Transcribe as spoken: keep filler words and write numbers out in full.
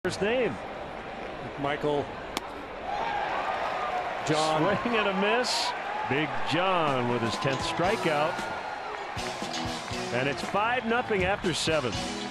First name. Michael John. Swing and a miss. Big John with his tenth strikeout. And it's five nothing after seven.